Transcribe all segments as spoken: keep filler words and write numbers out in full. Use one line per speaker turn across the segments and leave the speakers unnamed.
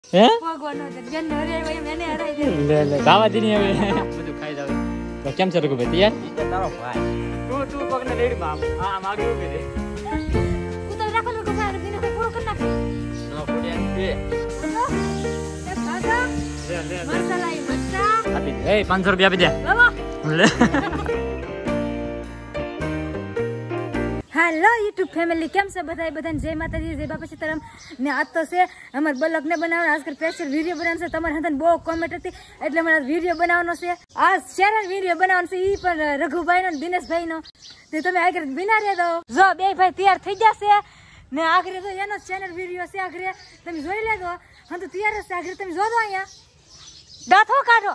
હે
ભગવાનનો જન હરે ભાઈ મેને હરાઈ દે
લે લે દાવા દીની હવે બધું ખાઈ જાવ તો કેમ છે રઘુ ભાઈ તૈયાર
ઈ તો તારો ભાઈ
તું તું પગને રેડી માં હા માગી ઉભી રે
ઉતર રાખો લોકો ભાઈ દિને તો પૂરો કરી નાખ
નો ફોડિયા દે
એ કાકા
લે લે
મસાલા ઈ મસ્તા
આપી દે એ પાંચસો રૂપિયા આપી દે
લાવો
લે
હેલો યુટ્યુબ ફેમિલી કેમ છે બધાય બધાને જય માતાજી જય બાપા સીતારામ ને આજ તો છે અમાર બલક ને બનાવવાનો આજકાલ સ્પેશિયલ વિડિયો બનાવવાનો છે તમારે હંતન બહુ કોમેન્ટ હતી એટલે મને વિડિયો બનાવવાનો છે આ ચેનલ વિડિયો બનાવવાનો છે ઈ પણ રઘુભાઈ નો દિનેશભાઈ નો તે તમે આગળ બિના રહે દો જો બે ભાઈ તૈયાર થઈ જશે ને આગળ તો એનો ચેનલ વિડિયો છે આગળ તમે જોઈ લેજો હં તો તૈયાર છે આગળ તમે જોજો અહીંયા દાંતો કાઢો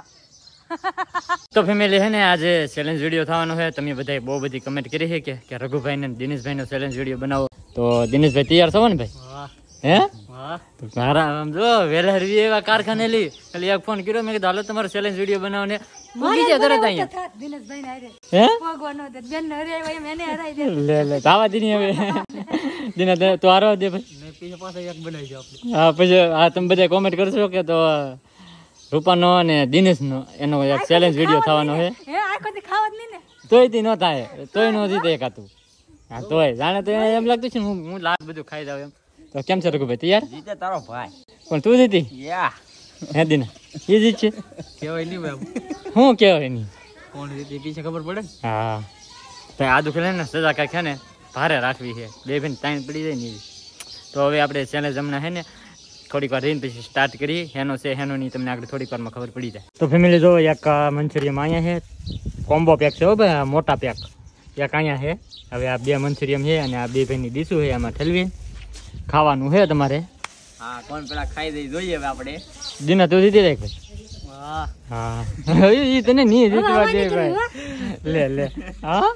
તો ફેમિલી હે ને આજે ચેલેન્જ વિડિયો થવાનો છે તમે બધાય બહુ બધી કમેન્ટ કરી છે કે કે રઘુભાઈ ને દિનેશભાઈ નો ચેલેન્જ વિડિયો બનાવો તો દિનેશભાઈ તૈયાર છો ને ભાઈ
વાહ
હે
વાહ
મારા આમ જો વેલા રવી એવા કારખાને લી ખાલી એક ફોન કર્યો મેં કીધું હાલો તમારો ચેલેન્જ વિડિયો બનાવો ને મૂકી દે તરત અહીંયા
દિનેશભાઈ ને આરે
હે
ભગવાનનો જન હરે ભાઈ મેને હરાઈ દે
લે લે દાવા દીની હવે દિને તો આરો દે ભાઈ
ને પીછે પાછા એક બનાવી દો આપણે
હા પછી આ તમે બધા કોમેન્ટ કરશો કે તો રૂપાનો અને દિનેશનો એનો એક ચેલેન્જ વિડિયો થવાનો છે
હે આ કોઈ ખાવા જ નહીં ને
તોય તી નો થાય તોય નો જીતે એકાતું હા તોય જાણે તો એને એમ લાગતું છે ને હું હું લાગ બધું ખાઈ જાવ એમ તો કેમ છે રઘુભાઈ તૈયાર
જીતે તારો ભાઈ
પણ તું જીતી
યા
હે દિના એ જીત છે
કેવાય નહીં ભાઈ
હું કહેવાય નહીં
કોણ જીતે પીછે ખબર પડે ને
હા ભાઈ આ દુખે ને સજા કાંઈક છે ને ભારે રાખવી છે બે ભાઈ ટાઈમ પડી જાય ને એવી તો હવે આપણે ચેલેન્જ હમણાં છે ને થોડીક વાર રહીને પછી સ્ટાર્ટ કરી હેનો છે હેનો નહીં તમને આગળ થોડીક વારમાં ખબર પડી જાય તો ફેમિલી જો એક મંચુરિયમ અહીંયા છે કોમ્બો પેક છે હો ભાઈ મોટા પેક એક અહીંયા છે હવે આ બે મંચુરિયમ છે અને આ બે ભાઈની ડીશું છે એમાં ઠલવી ખાવાનું છે તમારે
હા કોણ પેલા ખાઈ દઈ જોઈએ હવે આપણે
દિના તું જીતી રાખ ભાઈ
વાહ
હા એ તને નહીં જીતવા દે ભાઈ લે લે હા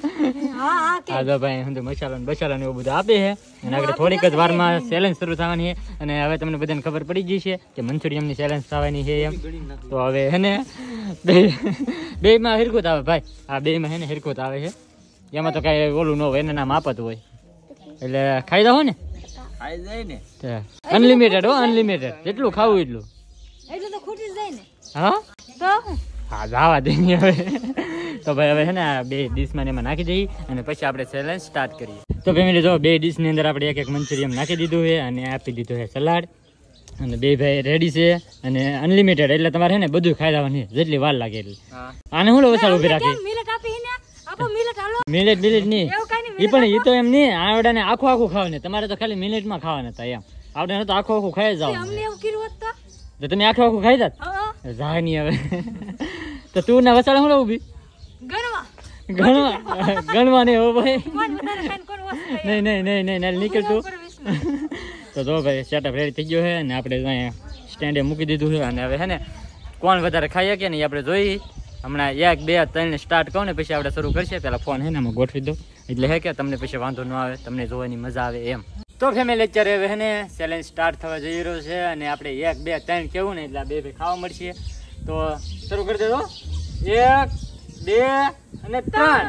હા હા કે
હા તો ભાઈ હું તો મસાલો ને બસાલો ને એવું બધું આપે છે અને આગળ થોડીક જ વારમાં ચેલેન્જ શરૂ થવાની છે અને હવે તમને બધાને ખબર પડી ગઈ છે કે મંચુરિયમની ચેલેન્જ થવાની છે એમ તો હવે હે ને બે બેમાં હિરકુત આવે ભાઈ આ બેમાં હે ને હિરકુત આવે છે એમાં તો કાંઈ ઓલું ન હોય એને નામ આપત હોય એટલે ખાઈ દો ને
ખાઈ જાય ને
અનલિમિટેડ હો અનલિમિટેડ જેટલું ખાવું એટલું
એટલે તો ખૂટી જ જાય ને
હા
તો
હા જવા દે હવે તો ભાઈ હવે છે ને આ બે ડીશમાં એમાં નાખી દઈએ અને પછી આપણે ચેલેન્જ સ્ટાર્ટ કરીએ તો ફેમિલી જો બે ડીશની અંદર આપણે એક એક મંચુરિયમ નાખી દીધું છે અને આપી દીધું છે સલાડ અને બે ભાઈ રેડી છે અને અનલિમિટેડ એટલે તમારે છે ને બધું ખાઈ જવાનું છે જેટલી વાર લાગે એટલી આને હું વસાડ ઉભી રાખી
મિલેટ આપી ને આપો મિલેટ હાલો
મિનિટ મિનિટ નહીં
એવું કાઈ નહીં
એ પણ એ તો એમ નહીં આવડાને આખું આખું ખાવાનું તમારે તો ખાલી મિનિટમાં ખાવાના હતા એમ આવડાને તો આખું આખું ખાઈ જાવ
અમને એવું કર્યું હોત તો
તો તમે આખું આખું ખાઈ જાત
હા
જાય નહીં હવે તો તું ને વસાડ હું ઉભી
ગણવા
ગણવા ગણવા નહીં હો ભાઈ
કોણ વધારે ખાઈને કોણ ઓછું ખાય
નહીં નહીં નહીં નહીં નહીં નીકળ તું
ઉપર વિશ્વાસ.
તો જો ભાઈ સેટઅપ રેડી થઈ ગયો છે અને આપણે અહીંયા સ્ટેન્ડે મૂકી દીધું છે અને હવે છે ને કોણ વધારે ખાઈ શકે ને એ આપણે જોઈ હમણાં એક બે ત્રણ સ્ટાર્ટ કહું ને પછી આપણે શરૂ કરીએ પહેલાં ફોન છે ને અમે ગોઠવી દો એટલે હે કે તમને પછી વાંધો ન આવે તમને જોવાની મજા આવે એમ તો ફેમિલી અત્યારે હવે ને ચેલેન્જ સ્ટાર્ટ થવા જઈ રહ્યો છે અને આપણે એક બે ત્રણ કેવું ને એટલે બે બે ખાવા મળશે તો શરૂ કરી દેજો એક બે અને ત્રણ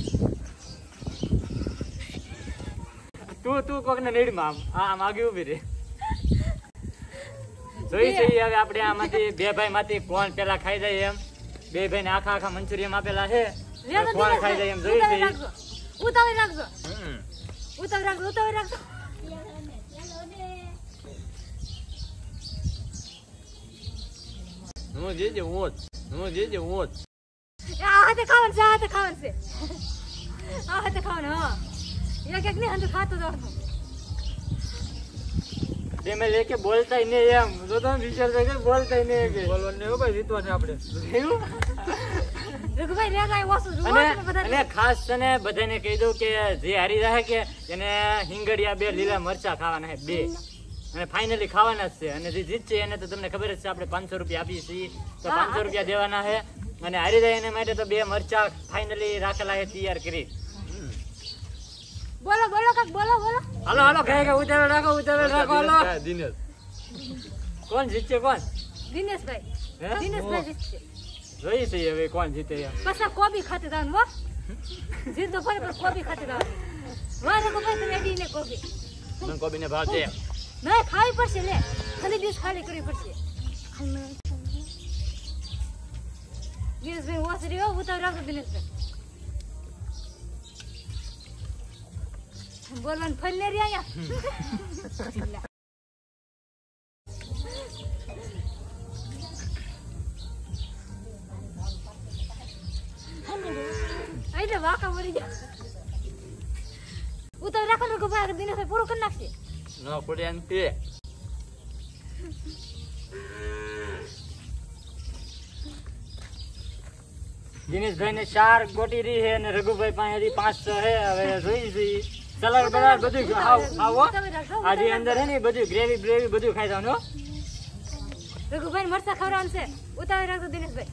તું તું કોક ને નીડમાં આમ આમ આગળ ઉભી રે જોઈ જઈએ હવે આપણે આમાંથી બે ભાઈ માંથી કોણ પેલા ખાઈ જાય એમ બે ભાઈ ને આખા આખા મંચુરિયમ આપેલા છે કોણ ખાઈ જાય એમ જોઈ જઈએ
ઉતાવળ રાખજો
હમ.
ઉતાવળ રાખજો ઉતાવળ રાખજો
હું જેજે હું હું જેજે હું
આ હાથે ખાવાનું છે આ હાથે ખાવાનું છે આ હાથે ખાવાનું હા એક એક નહીં હંધું ખાતો જવાનું
બે મેં લેકે બોલતા નહીં એમ જો તમે વિચાર કરે બોલતા નહીં કે
બોલવાનું નહીં હો ભાઈ જીતવાનું આપણે
રઘુભાઈ રેગા એ ઓછું
અને
જુઓ બધા
અને ખાસ છે ને બધાને કહી દઉં કે જે હારી રહે કે એને હિંગડિયા બે લીલા મરચા ખાવાના છે બે અને ફાઇનલી ખાવાના જ છે અને જે જીતશે એને તો તમને ખબર જ છે આપણે પાંચસો રૂપિયા આપીએ છીએ તો પાંચસો રૂપિયા દેવાના છે અને હારી જાય એને માટે તો બે મરચા ફાઇનલી રાખેલા છે તૈયાર કરી
બોલો બોલો કાક બોલો બોલો
હાલો હાલો ખાય કે ઉતાવળ રાખો ઉતાવળ રાખો હાલો
દિનેશ
કોણ જીતશે કોણ
દિનેશભાઈ
હે?
દિનેશભાઈ જીતશે
જોઈએ છીએ હવે કોણ જીતે એમ
પાછા કોબી ખાતે જવાનું હો જીત તો ફરે પણ કોબી ખાતે જવાનું વાહ રઘુભાઈ તમે એડી ને કોબી
મને કોબીને ભાવ છે
નહીં ખાવી પડશે લે ખાલી ડીશ ખાલી કરવી પડશે દિનેશભાઈ વોશ રહ્યો ઉતાવ રાખો દિનેશભાઈ બોલવાનું ફળ ને રહ્યા અહીંયા એટલે વાકા મરી ગયા ઉતાવ રાખો ને ભાઈ દિનેશભાઈ પૂરું કરી નાખશે
નો કોડિયાન તે
દિનેશભાઈ ને ચાર ગોટી રહી છે અને રઘુભાઈ પાસે હજી પાંચ છ છે હવે જોઈ જોઈ સલાડ બલાડ બધું આવ આવો આજે અંદર હે ને બધું ગ્રેવી બ્રેવી બધું ખાઈ જવાનું હો.
રઘુભાઈ મરચા ખવડાવવાનું છે ઉતાવી રાખો દિનેશભાઈ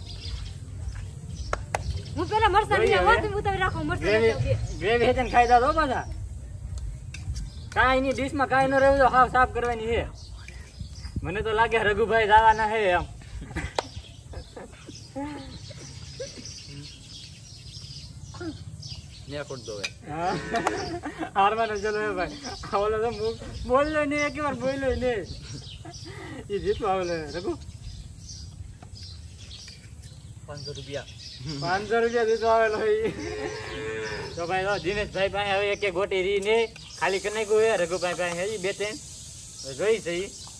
હું પેલા મરચા લઈ આવું તમે ઉતાવી રાખો મરચા
ગ્રેવી ગ્રેવી હેતન ખાઈ જાવ હો પાછા કાંઈ ની ડીશ માં કાંઈ ન રહ્યું તો હાવ સાફ કરવાની છે મને તો લાગે રઘુભાઈ જવાના હે એમ
ને કોડ દો
હારવાનો ચલો હે ભાઈ આવલો તો બોલ્યો નહીં એક વાર બોલ્યો નહીં એ જીતું આવલો રઘુ
પાંચસો રૂપિયા
પાંચસો રૂપિયા જીતો આવેલો તો ભાઈ તો દિનેશભાઈ પાસે હવે એક એક ગોટી રી નહીં ખાલી કરી નાખ્યું હે રઘુભાઈ પાસે હજી બે ત્રણ જોઈ છે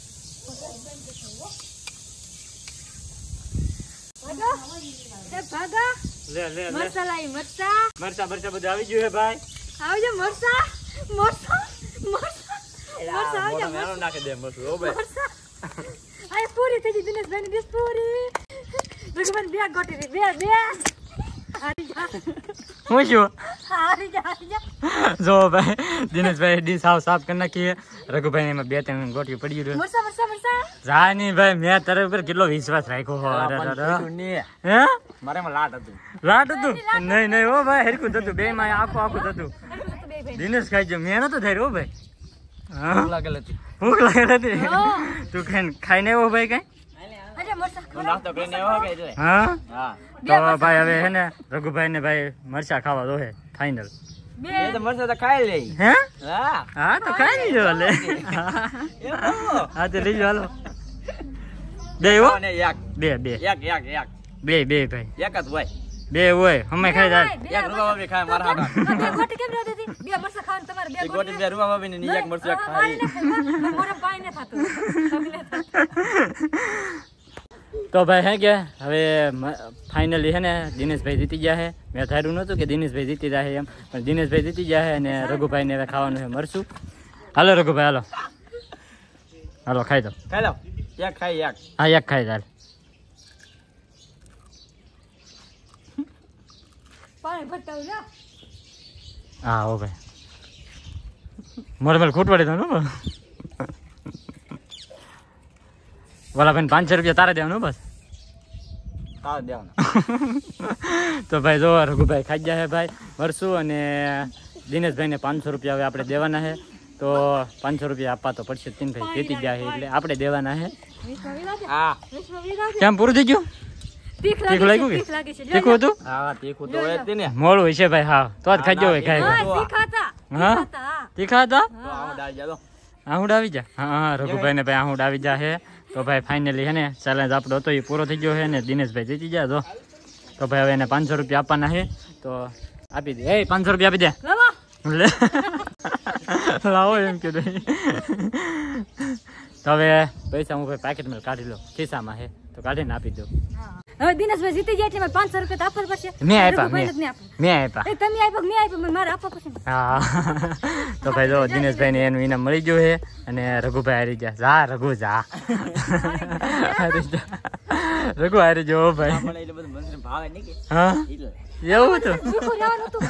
ભાગા
લે લે લે
મરચા લાવી મરચા
મરચા મરચા બધું આવી ગયું હે ભાઈ
આવજો મરચા મરચા મરચા
એલા
મરચા આવજો
મોઢા મેલો નાખી દે મસ્ત ઓ ભાઈ
મરચા આ પૂરી થઈ ગઈ દિનેશભાઈ ની ડીશ પૂરી રઘુભાઈ બે ગોટી રી બે બે હારી જા
હું છું
હારી જા હારી જા
જો ભાઈ દિનેશભાઈ ડીશ હાવ સાફ કરી નાખી રઘુભાઈ એમાં બે ત્રણ ગોટી પડી રહ્યું
મરચા મરચા મરચા
જા નહીં ભાઈ મેં તારા ઉપર કેટલો વિશ્વાસ રાખ્યો હો અરે અરે હે
મારે માં લાટ હતું
લાટ હતું નહીં નહીં હો ભાઈ હરખું થતું બે માં આખું આખું થતું દિનેશ ખાઈ જો મેં નતો થાય હો ભાઈ હા
લાગેલ હતી
ભૂખ લાગેલ હતી તું ખાઈને ખાઈને આવ્યો ભાઈ કઈ
અરે મરચા
હું નાસ્તો કરીને આવ્યો કે જોઈ
હા
હા
તો ભાઈ હવે હે ને રઘુભાઈ ને ભાઈ મરચા ખાવા દો હે ફાઇનલ
બે
એ તો મરસા તો ખાઈ લે
હે
હા
હા તો ખાઈ લીધો લે
એ બહુ
હા તો લઈ હાલો બે હો
ને એક
બે બે
એક એક એક
બે બે ભાઈ
એક જ હોય
બે હોય અમે ખાઈ જાય
એક રૂપા ભાભી ખાય મારા હાડા
બે ગોટી કેમ રહેતી હતી બે મરચા ખાવાનું તમારે બે
એક ગોટી બે રૂપા ભાભી ને એક મરસા ખાઈ
મોરે પાણી ન થાતું
તો ભાઈ હે કે હવે ફાઇનલી હે ને દિનેશભાઈ જીતી ગયા છે મેં ધાર્યું નહોતું કે દિનેશભાઈ જીતી જાય એમ પણ દિનેશભાઈ જીતી ગયા છે અને રઘુભાઈને હવે ખાવાનું છે મરશું હાલો રઘુભાઈ હાલો હાલો ખાઈ દો
ખાઈ લો એક ખાઈ એક
હા એક ખાઈ ચાલ
પાણી ભરતાવું જા
હા હો ભાઈ મોરે મેલ ખૂટવાડી દો ને વાલા ભાઈ પાંચસો રૂપિયા તારે દેવાનું બસ
તાવ દેવાનો
તો ભાઈ જો રઘુભાઈ ખાઈ ગયા છે ભાઈ મરશું અને દિનેશભાઈને પાંચસો રૂપિયા હવે આપણે દેવાના છે તો પાંચસો રૂપિયા આપવા તો પડશે તીનભાઈ જીતી ગયા છે એટલે આપણે દેવાના છે
વિશ્વા વિરાજે
હા
વિશ્વા વિરાજે
કેમ પૂરું થઈ ગયું
તીખ
તીખું
લાગે
લાગ્યું
છે
કે?
તીખ લાગે છે
તીખું હતું
હા તીખું તો હોય જ તે ને
મોડું હશે ભાઈ હા તો જ ખાઈ ગયો હોય ખાઈ
હા
ખાઈ
તીખા હતા
હા?
તીખા હતા
તીખા હતા
તો આવો ડાળ જાદો
આહુડ આવી જા હા હા રઘુભાઈને ભાઈ આહુડ આવી જા છે તો ભાઈ ફાઇનલી છે ને ચેલેન્જ આપણો હતો એ પૂરો થઈ ગયો છે ને દિનેશભાઈ જીતી જાય તો તો ભાઈ હવે એને પાંચસો રૂપિયા આપવાના છે તો આપી દે એ પાંચસો રૂપિયા આપી દે
લાવો
લે લાવો એમ કીધું તો હવે પૈસા હું ભાઈ પેકેટમાં કાઢી લો ખિસ્સામાં છે તો કાઢીને આપી દો
હવે દિનેશભાઈ જીતી ગયા છે મારે પાંચસો રૂપિયા તો આપવા પડશે
મેં આપ્યા
રઘુભાઈને જ
મેં
નહીં આપવા.
મેં આપ્યા
એ તમે આપ્યો મેં આપ્યો મને મારે આપવા પડશે
હા તો ભાઈ જો દિનેશભાઈ ને એનું ઇનામ મળી ગયું છે અને રઘુભાઈ હારી ગયા જા રઘુ જા હારી જા રઘુ હારી ગયો હો ભાઈ
પણ એટલે બધું મંત્રી ભાવે નહીં કે
હા
એટલે
એવું હતું
ભૂખું રહેવાનું હતું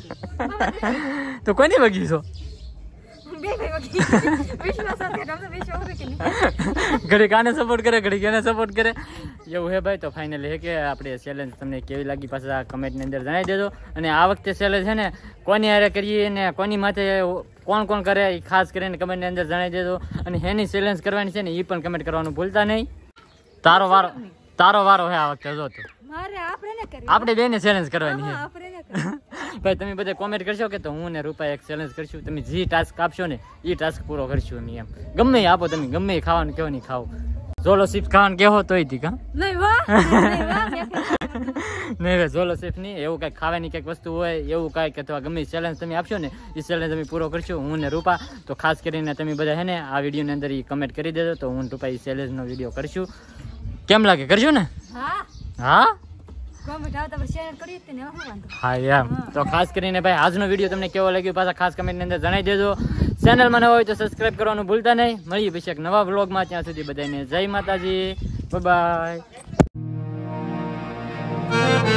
તો કોની વગી છો
બે ભાઈ વગી વિશ્વાસ સાથે તમને વિશ્વાસ હોય કે નહીં
ઘડી કાને સપોર્ટ કરે ઘડી કેને સપોર્ટ કરે એવું હે ભાઈ તો ફાઇનલી હે કે આપણે ચેલેન્જ તમને કેવી લાગી પાછા કમેન્ટની અંદર જણાવી દેજો અને આ વખતે ચેલેન્જ છે ને કોની હારે કરીએ ને કોની માથે કોણ કોણ કરે એ ખાસ કરીને કમેન્ટની અંદર જણાવી દેજો અને હેની ચેલેન્જ કરવાની છે ને એ પણ કમેન્ટ કરવાનું ભૂલતા નહીં તારો વારો તારો વારો હે આ વખતે જો તું
મારે આપણે ને કરી
આપણે બેને ચેલેન્જ કરવાની છે
આપણે ને કરી
ભાઈ તમે બધા કોમેન્ટ કરશો કે તો હું ને રૂપા એક ચેલેન્જ કરશું તમે જે ટાસ્ક આપશો ને એ ટાસ્ક પૂરો કરશું અમે એમ ગમે એ આપો તમે ગમે એ ખાવાનું કેવો નહીં ખાવ ઝોલો ચિપ્સ ખાવાનું કેવો તોય તી કા
નહીં વાહ નહીં વાહ મેં
નહીં ભાઈ ઝોલો ચિપ્સ નહીં એવું કંઈક ખાવાની કંઈક વસ્તુ હોય એવું કાંઈક અથવા ગમે ચેલેન્જ તમે આપશો ને એ ચેલેન્જ અમે પૂરો કરશું હું ને રૂપા તો ખાસ કરીને તમે બધા હે ને આ વિડીયોની અંદર એ કમેન્ટ કરી દેજો તો હું ને રૂપા એ ચેલેન્જનો વિડીયો કરશું કેમ લાગે કરશું ને
હા
હા
કોમેન્ટ આવતા પર શેર કરી હતી ને હું વાંધો
હા એમ તો ખાસ કરીને ભાઈ આજનો વિડીયો તમને કેવો લાગ્યો પાછા ખાસ કમેન્ટની અંદર જણાવી દેજો ચેનલમાં નવા હોય તો સબસ્ક્રાઇબ કરવાનું ભૂલતા નહીં મળીએ પછી એક નવા વ્લોગમાં ત્યાં સુધી બધાને જય માતાજી બાય બાય